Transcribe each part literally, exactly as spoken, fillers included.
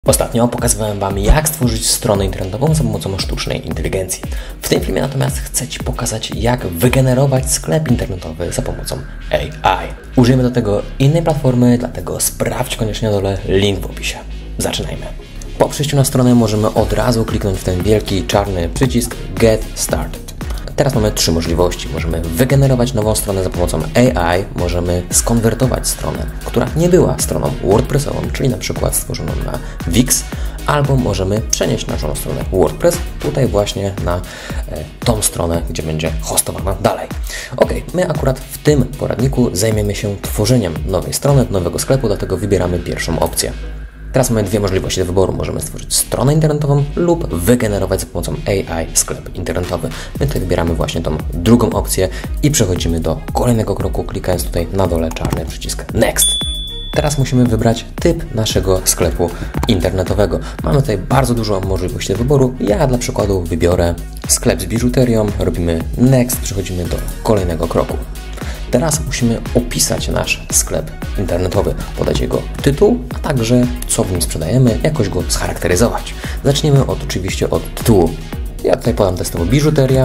Ostatnio pokazywałem Wam, jak stworzyć stronę internetową za pomocą sztucznej inteligencji. W tym filmie natomiast chcę Ci pokazać, jak wygenerować sklep internetowy za pomocą A I. Użyjemy do tego innej platformy, dlatego sprawdź koniecznie na dole link w opisie. Zaczynajmy. Po przejściu na stronę możemy od razu kliknąć w ten wielki czarny przycisk Get Started. Teraz mamy trzy możliwości. Możemy wygenerować nową stronę za pomocą A I, możemy skonwertować stronę, która nie była stroną WordPressową, czyli na przykład stworzoną na Wix, albo możemy przenieść naszą stronę WordPress tutaj właśnie na e, tą stronę, gdzie będzie hostowana dalej. Ok, my akurat w tym poradniku zajmiemy się tworzeniem nowej strony, nowego sklepu, dlatego wybieramy pierwszą opcję. Teraz mamy dwie możliwości do wyboru. Możemy stworzyć stronę internetową lub wygenerować za pomocą A I sklep internetowy. My tutaj wybieramy właśnie tą drugą opcję i przechodzimy do kolejnego kroku, klikając tutaj na dole czarny przycisk Next. Teraz musimy wybrać typ naszego sklepu internetowego. Mamy tutaj bardzo dużo możliwości do wyboru. Ja dla przykładu wybiorę sklep z biżuterią, robimy Next, przechodzimy do kolejnego kroku. Teraz musimy opisać nasz sklep internetowy, podać jego tytuł, a także co w nim sprzedajemy, jakoś go scharakteryzować. Zaczniemy od, oczywiście od tytułu. Ja tutaj podam testowo biżuteria,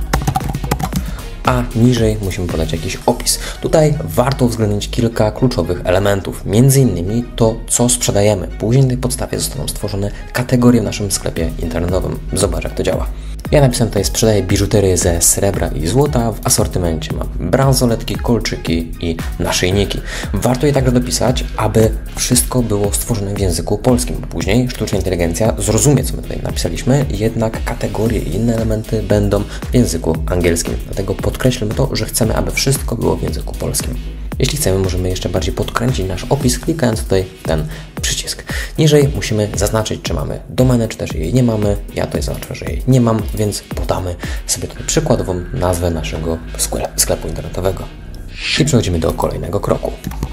a niżej musimy podać jakiś opis. Tutaj warto uwzględnić kilka kluczowych elementów, między innymi to, co sprzedajemy. Później na tej podstawie zostaną stworzone kategorie w naszym sklepie internetowym. Zobacz, jak to działa. Ja napisałem tutaj, sprzedaję biżuterię ze srebra i złota. W asortymencie mam bransoletki, kolczyki i naszyjniki. Warto je także dopisać, aby wszystko było stworzone w języku polskim. Później sztuczna inteligencja zrozumie, co my tutaj napisaliśmy, jednak kategorie i inne elementy będą w języku angielskim. Dlatego podkreślmy to, że chcemy, aby wszystko było w języku polskim. Jeśli chcemy, możemy jeszcze bardziej podkręcić nasz opis, klikając tutaj w ten przycisk. Niżej musimy zaznaczyć, czy mamy domenę, czy też jej nie mamy. Ja tutaj zaznaczę, że jej nie mam, więc podamy sobie tutaj przykładową nazwę naszego sklepu internetowego. I przechodzimy do kolejnego kroku.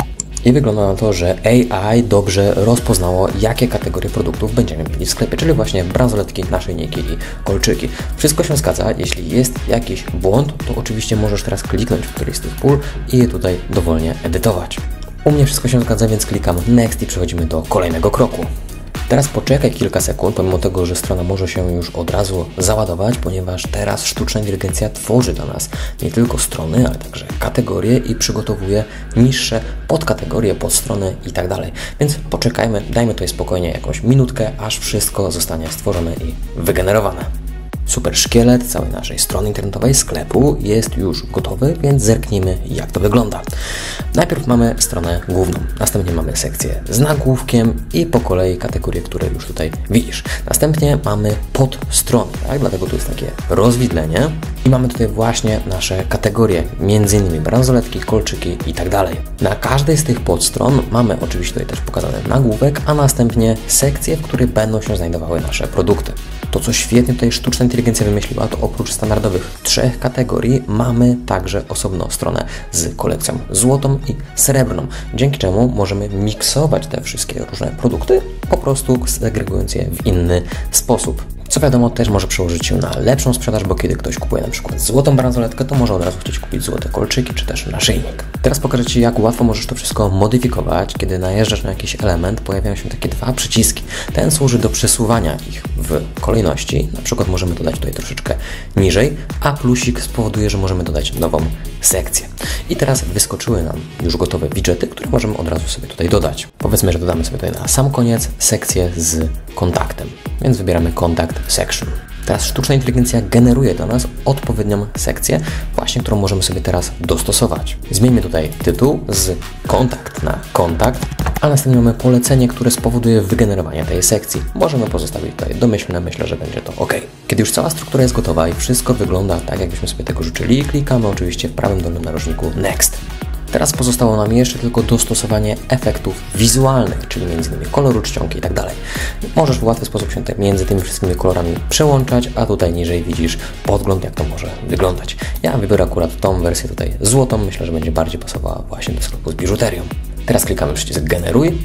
I wygląda na to, że A I dobrze rozpoznało, jakie kategorie produktów będziemy mieli w sklepie, czyli właśnie bransoletki, naszyjniki i kolczyki. Wszystko się zgadza. Jeśli jest jakiś błąd, to oczywiście możesz teraz kliknąć w któryś z tych pól i je tutaj dowolnie edytować. U mnie wszystko się zgadza, więc klikam Next i przechodzimy do kolejnego kroku. Teraz poczekaj kilka sekund, pomimo tego, że strona może się już od razu załadować, ponieważ teraz sztuczna inteligencja tworzy dla nas nie tylko strony, ale także kategorie i przygotowuje niższe podkategorie, podstrony i tak dalej. Więc poczekajmy, dajmy tutaj spokojnie jakąś minutkę, aż wszystko zostanie stworzone i wygenerowane. Super szkielet całej naszej strony internetowej sklepu jest już gotowy, więc zerknijmy, jak to wygląda. Najpierw mamy stronę główną, następnie mamy sekcję z nagłówkiem i po kolei kategorie, które już tutaj widzisz. Następnie mamy podstrony, tak? Dlatego tu jest takie rozwidlenie i mamy tutaj właśnie nasze kategorie, między innymi bransoletki, kolczyki i tak dalej. Na każdej z tych podstron mamy oczywiście tutaj też pokazany nagłówek, a następnie sekcje, w których będą się znajdowały nasze produkty. To, co świetnie tutaj sztuczna inteligencja wymyśliła, to oprócz standardowych trzech kategorii mamy także osobną stronę z kolekcją złotą i srebrną, dzięki czemu możemy miksować te wszystkie różne produkty, po prostu segregując je w inny sposób. Co wiadomo, też może przełożyć się na lepszą sprzedaż, bo kiedy ktoś kupuje na przykład złotą bransoletkę, to może od razu chcieć kupić złote kolczyki czy też naszyjnik. Teraz pokażę Ci, jak łatwo możesz to wszystko modyfikować. Kiedy najeżdżasz na jakiś element, pojawiają się takie dwa przyciski. Ten służy do przesuwania ich w kolejności. Na przykład możemy dodać tutaj troszeczkę niżej, a plusik spowoduje, że możemy dodać nową sekcję. I teraz wyskoczyły nam już gotowe widgety, które możemy od razu sobie tutaj dodać. Powiedzmy, że dodamy sobie tutaj na sam koniec sekcję z kontaktem, więc wybieramy Contact Section. Teraz sztuczna inteligencja generuje dla nas odpowiednią sekcję, właśnie którą możemy sobie teraz dostosować. Zmieńmy tutaj tytuł z kontakt na kontakt, a następnie mamy polecenie, które spowoduje wygenerowanie tej sekcji. Możemy pozostawić tutaj domyślne, myślę, że będzie to ok. Kiedy już cała struktura jest gotowa i wszystko wygląda tak, jakbyśmy sobie tego życzyli, klikamy oczywiście w prawym dolnym narożniku Next. Teraz pozostało nam jeszcze tylko dostosowanie efektów wizualnych, czyli między innymi koloru, czcionki i tak dalej. Możesz w łatwy sposób się między tymi wszystkimi kolorami przełączać, a tutaj niżej widzisz podgląd, jak to może wyglądać. Ja wybiorę akurat tą wersję tutaj złotą, myślę, że będzie bardziej pasowała właśnie do sklepu z biżuterią. Teraz klikamy przycisk generuj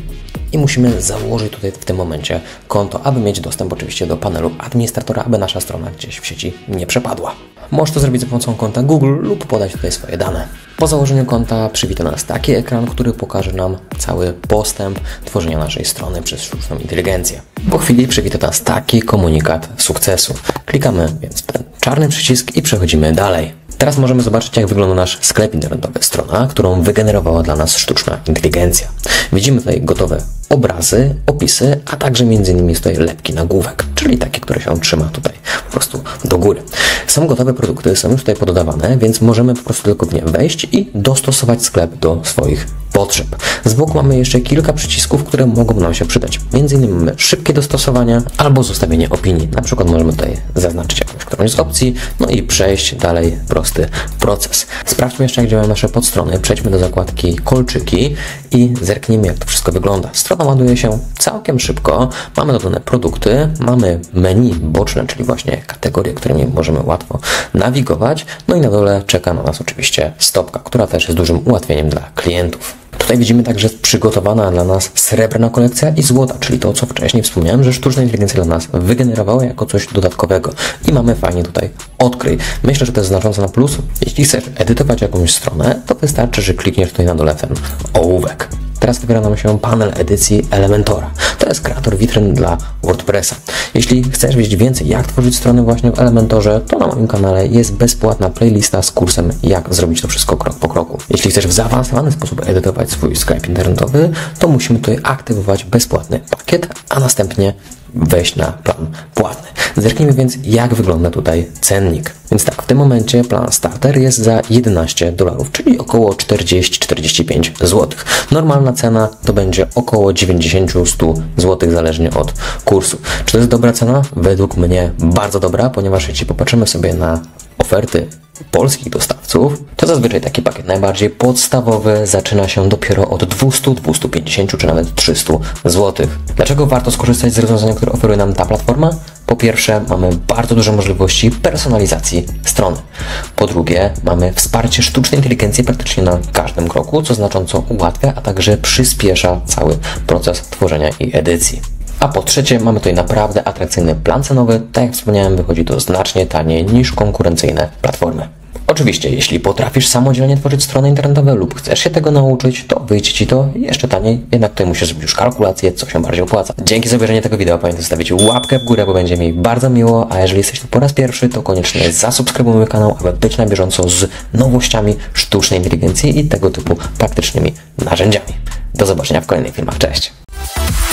i musimy założyć tutaj w tym momencie konto, aby mieć dostęp oczywiście do panelu administratora, aby nasza strona gdzieś w sieci nie przepadła. Możesz to zrobić za pomocą konta Google lub podać tutaj swoje dane. Po założeniu konta przywita nas taki ekran, który pokaże nam cały postęp tworzenia naszej strony przez sztuczną inteligencję. Po chwili przywita nas taki komunikat sukcesu. Klikamy więc w ten czarny przycisk i przechodzimy dalej. Teraz możemy zobaczyć, jak wygląda nasz sklep internetowy, strona, którą wygenerowała dla nas sztuczna inteligencja. Widzimy tutaj gotowe obrazy, opisy, a także między innymi tutaj lepki nagłówek, czyli takie, które się trzyma tutaj po prostu do góry. Są gotowe produkty, są już tutaj pododawane, więc możemy po prostu tylko w nie wejść i dostosować sklep do swoich potrzeb. Z boku mamy jeszcze kilka przycisków, które mogą nam się przydać. Między innymi mamy szybkie dostosowania albo zostawienie opinii. Na przykład możemy tutaj zaznaczyć jakąś którąś z opcji, no i przejść dalej prosty proces. Sprawdźmy jeszcze, jak działają nasze podstrony. Przejdźmy do zakładki kolczyki i zerknijmy, jak to wszystko wygląda. Strona ładuje się całkiem szybko. Mamy dodane produkty, mamy menu boczne, czyli właśnie kategorie, którymi możemy łatwo nawigować. No i na dole czeka na nas oczywiście stopka, która też jest dużym ułatwieniem dla klientów. Tutaj widzimy także przygotowana dla nas srebrna kolekcja i złota, czyli to, co wcześniej wspomniałem, że sztuczna inteligencja dla nas wygenerowała jako coś dodatkowego. I mamy fajnie tutaj odkryj. Myślę, że to jest znaczące na plus. Jeśli chcesz edytować jakąś stronę, to wystarczy, że klikniesz tutaj na dole ten ołówek. Teraz wybiera nam się panel edycji Elementora. To jest kreator witryn dla WordPressa. Jeśli chcesz wiedzieć więcej, jak tworzyć strony właśnie w Elementorze, to na moim kanale jest bezpłatna playlista z kursem, jak zrobić to wszystko krok po kroku. Jeśli chcesz w zaawansowany sposób edytować swój sklep internetowy, to musimy tutaj aktywować bezpłatny pakiet, a następnie wejść na plan płatny. Zerknijmy więc, jak wygląda tutaj cennik. Więc tak, w tym momencie plan starter jest za jedenaście dolarów, czyli około czterdzieści do czterdziestu pięciu złotych. Normalna cena to będzie około dziewięćdziesiąt do stu złotych, zależnie od kursu. Czy to jest dobra cena? Według mnie bardzo dobra, ponieważ jeśli popatrzymy sobie na oferty polskich dostawców, to zazwyczaj taki pakiet najbardziej podstawowy zaczyna się dopiero od dwieście, dwieście pięćdziesiąt czy nawet trzysta złotych. Dlaczego warto skorzystać z rozwiązania, które oferuje nam ta platforma? Po pierwsze, mamy bardzo duże możliwości personalizacji strony. Po drugie, mamy wsparcie sztucznej inteligencji praktycznie na każdym kroku, co znacząco ułatwia, a także przyspiesza cały proces tworzenia i edycji. A po trzecie, mamy tutaj naprawdę atrakcyjny plan cenowy. Tak jak wspomniałem, wychodzi to znacznie taniej niż konkurencyjne platformy. Oczywiście, jeśli potrafisz samodzielnie tworzyć strony internetowe lub chcesz się tego nauczyć, to wyjdzie Ci to jeszcze taniej, jednak tutaj musisz zrobić już kalkulację, co się bardziej opłaca. Dzięki za obejrzenie tego wideo, pamiętaj zostawić łapkę w górę, bo będzie mi bardzo miło, a jeżeli jesteś tu po raz pierwszy, to koniecznie zasubskrybuj mój kanał, aby być na bieżąco z nowościami sztucznej inteligencji i tego typu praktycznymi narzędziami. Do zobaczenia w kolejnych filmach, cześć!